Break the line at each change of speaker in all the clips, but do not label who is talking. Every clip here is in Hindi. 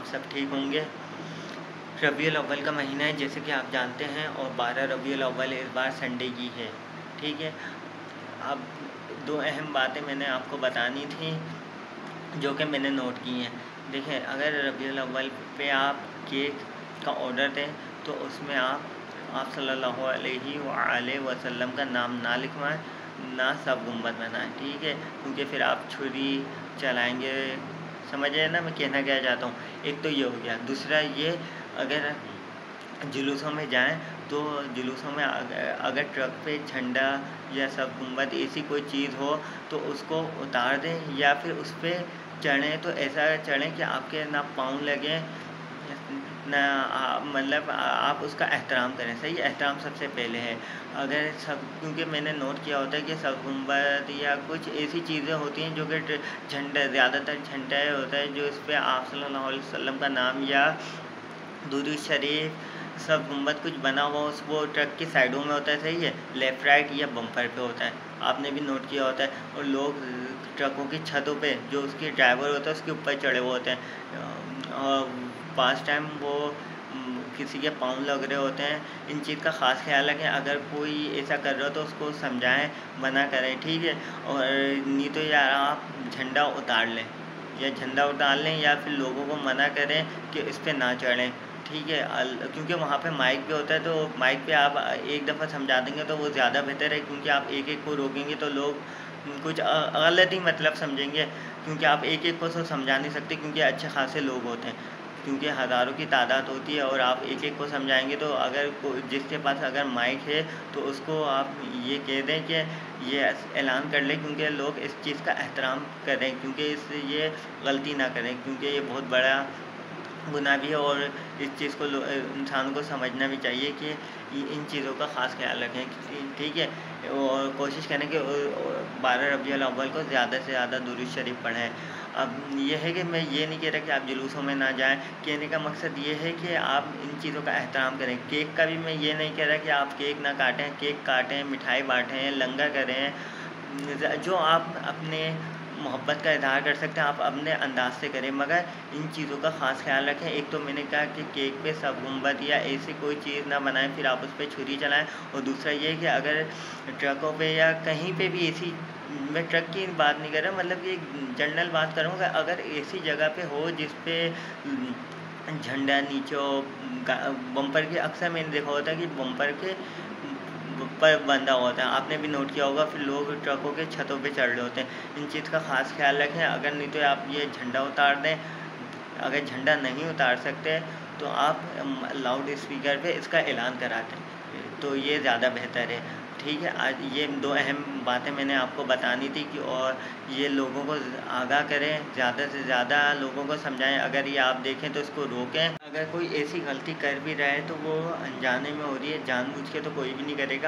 आप सब ठीक होंगे। रबीउल अव्वल का महीना है जैसे कि आप जानते हैं, और 12 रबीउल अव्वल इस बार संडे की है। ठीक है, अब दो अहम बातें मैंने आपको बतानी थी जो कि मैंने नोट की हैं। देखें, अगर रबीउल अव्वल पे आप केक का ऑर्डर दें तो उसमें आप सल्लल्लाहु अलैहि वसल्लम का नाम ना लिखवाएं, ना सब गुंबद बनाएं। ठीक है, क्योंकि फिर आप छुरी चलाएंगे। समझ रहे हैं ना मैं कहना क्या चाहता हूँ। एक तो ये हो गया। दूसरा ये, अगर जुलूसों में जाएं तो जुलूसों में अगर ट्रक पे झंडा या सब गुंबद ऐसी कोई चीज़ हो तो उसको उतार दें, या फिर उस पर चढ़ें तो ऐसा चढ़ें कि आपके ना पाँव लगें, ना मतलब आप उसका एहतराम करें। सही, एहतराम सबसे पहले है। अगर सब, क्योंकि मैंने नोट किया होता है कि सब गुंबद या कुछ ऐसी चीज़ें होती हैं जो कि झंडा, ज़्यादातर झंडा होता है जो इस पर आप सल्लल्लाहु अलैहि वसल्लम का नाम या दुरूद शरीफ, सब गुंबद कुछ बना हुआ वो ट्रक की साइडों में होता है। सही है, लेफ़्ट राइट या बम्पर पे होता है, आपने भी नोट किया होता है। और लोग ट्रकों की छतों पे, जो उसके ड्राइवर होता है उसके ऊपर चढ़े हुए होते हैं, और पास टाइम वो किसी के पाँव लग रहे होते हैं। इन चीज़ का ख़ास ख्याल रखें। अगर कोई ऐसा कर रहा हो तो उसको समझाएं, मना करें। ठीक है, और नहीं तो यार आप झंडा उतार लें, या फिर लोगों को मना करें कि इस पर ना चढ़ें। ठीक है, क्योंकि वहाँ पे माइक भी होता है, तो माइक पे आप एक दफ़ा समझा देंगे तो वो ज़्यादा बेहतर है, क्योंकि आप एक-एक को रोकेंगे तो लोग कुछ गलत ही मतलब समझेंगे, क्योंकि आप एक-एक को तो समझा नहीं सकते, क्योंकि अच्छे खासे लोग होते हैं, क्योंकि हज़ारों की तादाद होती है। और आप एक-एक को समझाएंगे तो अगर जिसके पास अगर माइक है तो उसको आप ये कह दें कि ये ऐलान कर लें, क्योंकि लोग इस चीज़ का एहतराम करें, क्योंकि इससे ये गलती ना करें, क्योंकि ये बहुत बड़ा गुनाह भी है। और इस चीज़ को इंसान को समझना भी चाहिए कि इन चीज़ों का ख़ास ख्याल रखें। ठीक है, और कोशिश करें कि 12 रबीउल अव्वल को ज़्यादा से ज़्यादा दुरूद शरीफ पढ़ें। अब ये है कि मैं ये नहीं कह रहा कि आप जुलूसों में ना जाएं, कहने का मकसद ये है कि आप इन चीज़ों का एहतराम करें। केक का भी मैं ये नहीं कह रहा कि आप केक ना काटें, केक काटें, मिठाई बाँटें, लंगर करें, जो आप अपने मोहब्बत का इज़हार कर सकते हैं, आप अपने अंदाज़ से करें, मगर इन चीज़ों का ख़ास ख्याल रखें। एक तो मैंने कहा कि केक पे सब गुंबद या ऐसी कोई चीज़ ना बनाएं, फिर आप उस पर छुरी चलाएं। और दूसरा ये कि अगर ट्रकों पे या कहीं पे भी ऐसी, मैं ट्रक की बात नहीं कर रहा, मतलब कि जनरल बात करूँगा, अगर ऐसी जगह पे हो जिस पे झंडा नीचे हो, बम्पर के, अक्सर मैंने देखा होता है कि बम्पर के पर बंधा होता है, आपने भी नोट किया होगा। फिर लोग ट्रकों के छतों पे चढ़ रहे होते हैं। इन चीज़ का ख़ास ख्याल रखें। अगर नहीं तो आप ये झंडा उतार दें। अगर झंडा नहीं उतार सकते तो आप लाउड स्पीकर पे इसका ऐलान करा दें, तो ये ज़्यादा बेहतर है। ठीक है, आज ये दो अहम बातें मैंने आपको बतानी थी कि, और ये लोगों को आगाह करें, ज़्यादा से ज़्यादा लोगों को समझाएं। अगर ये आप देखें तो इसको रोकें। अगर कोई ऐसी गलती कर भी रहा है तो वो अनजाने में हो रही है, जानबूझ के तो कोई भी नहीं करेगा।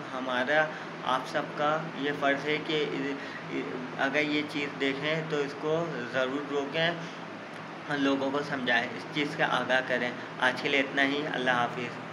आप सबका ये फ़र्ज़ है कि अगर ये चीज़ देखें तो इसको ज़रूर रोकें, लोगों को समझाएं, इस चीज़ का आगाह करें। आज के लिए इतना ही। अल्लाह हाफ़िज़।